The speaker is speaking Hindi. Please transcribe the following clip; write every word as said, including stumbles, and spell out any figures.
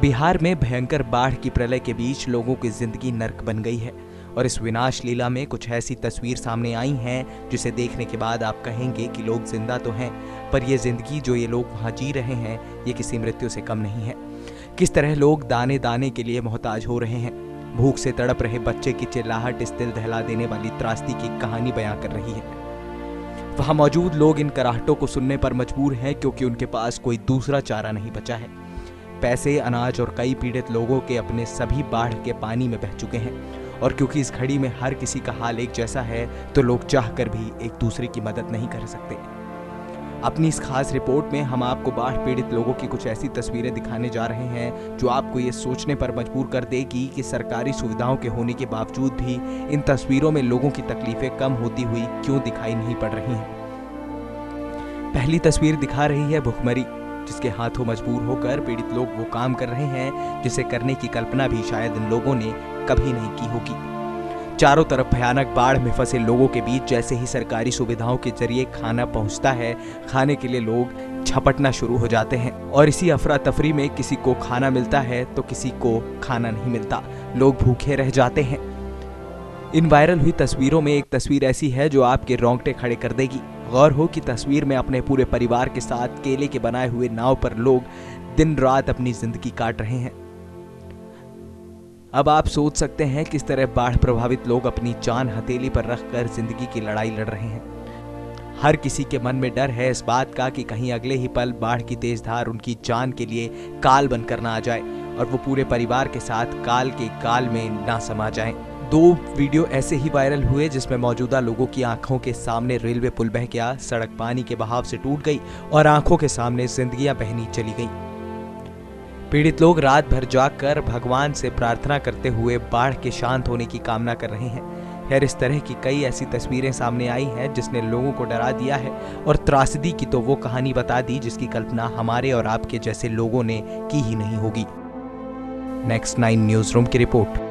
बिहार में भयंकर बाढ़ की प्रलय के बीच लोगों की जिंदगी नर्क बन गई है और इस विनाश लीला में कुछ ऐसी तस्वीर सामने आई हैं जिसे देखने के बाद आप कहेंगे कि लोग जिंदा तो हैं, पर ये जिंदगी जो ये लोग वहाँ जी रहे हैं ये किसी मृत्यु से कम नहीं है। किस तरह लोग दाने दाने के लिए मोहताज हो रहे हैं। भूख से तड़प रहे बच्चे की चिल्लाहट इस दिल दहला देने वाली त्रासदी की कहानी बयां कर रही है। वहाँ मौजूद लोग इन कराहटों को सुनने पर मजबूर हैं क्योंकि उनके पास कोई दूसरा चारा नहीं बचा है। पैसे, अनाज और कई पीड़ित लोगों के अपने सभी बाढ़ के पानी में बह चुके हैं और क्योंकि इस घड़ी में हर किसी का हाल एक जैसा है तो लोग चाहकर भी एक दूसरे की मदद नहीं कर सकते। अपनी इस खास रिपोर्ट में हम आपको बाढ़ पीड़ित लोगों की कुछ ऐसी तस्वीरें दिखाने जा रहे हैं जो आपको ये सोचने पर मजबूर कर देगी कि सरकारी सुविधाओं के होने के बावजूद भी इन तस्वीरों में लोगों की तकलीफें कम होती हुई क्यों दिखाई नहीं पड़ रही हैं। पहली तस्वीर दिखा रही है भुखमरी, जिसके हाथों मजबूर होकर पीड़ित लोग वो काम कर रहे हैं जिसे करने की कल्पना भी शायद इन लोगों ने कभी नहीं की होगी। चारों तरफ भयानक बाढ़ में फंसे लोगों के बीच जैसे ही सरकारी सुविधाओं के जरिए खाना पहुंचता है, खाने के लिए लोग झपटना शुरू हो जाते हैं और इसी अफरा तफरी में किसी को खाना मिलता है तो किसी को खाना नहीं मिलता। लोग भूखे रह जाते हैं। इन वायरल हुई तस्वीरों में एक तस्वीर ऐसी है जो आपके रोंगटे खड़े कर देगी। गौर हो कि तस्वीर में अपने पूरे परिवार के साथ केले के बनाए हुए नाव पर लोग दिन रात अपनी जिंदगी काट रहे हैं। अब आप सोच सकते हैं किस तरह बाढ़ प्रभावित लोग अपनी जान हथेली पर रखकर जिंदगी की लड़ाई लड़ रहे हैं। हर किसी के मन में डर है इस बात का कि कहीं अगले ही पल बाढ़ की तेज धार उनकी जान के लिए काल बनकर ना आ जाए और वो पूरे परिवार के साथ काल के काल में ना समा जाएं। दो वीडियो ऐसे ही वायरल हुए जिसमें मौजूदा लोगों की आंखों के सामने रेलवे पुल बह गया, सड़क पानी के बहाव से टूट गई और आंखों के सामने जिंदगियां बहनी चली गई। पीड़ित लोग रात भर जागकर भगवान से प्रार्थना करते हुए बाढ़ के शांत होने की कामना कर रहे हैं। खैर, इस तरह की कई ऐसी तस्वीरें सामने आई हैं जिसने लोगों को डरा दिया है और त्रासदी की तो वो कहानी बता दी जिसकी कल्पना हमारे और आपके जैसे लोगों ने की ही नहीं होगी। नेक्स्ट नाइन न्यूज रूम की रिपोर्ट।